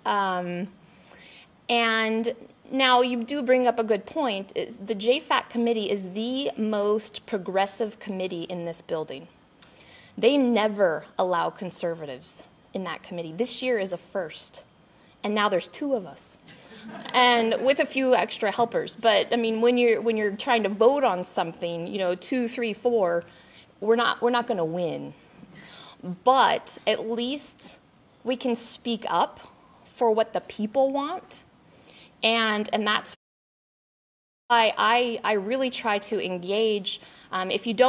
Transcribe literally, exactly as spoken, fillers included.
Um, and now you do bring up a good point. The J FAC committee is the most progressive committee in this building. They never allow conservatives in that committee. This year is a first, and now there's two of us, and with a few extra helpers. But I mean, when you're when you're trying to vote on something, you know, two, three, four, we're not we're not going to win. But at least we can speak up for what the people want, and and that's why I I really try to engage. Um, if you don't.